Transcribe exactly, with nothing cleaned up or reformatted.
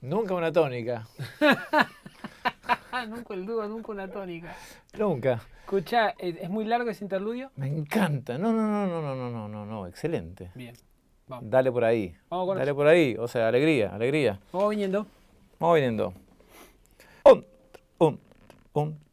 Nunca una tónica. Nunca el dúo, nunca una tónica. Nunca. Escucha, ¿es muy largo ese interludio? Me encanta. No, no, no, no, no, no, no, no, no. Excelente. Bien, vamos. Dale por ahí. Vamos con Dale eso. por ahí. O sea, alegría, alegría. Vamos viniendo. Vamos viniendo. Un, un, un.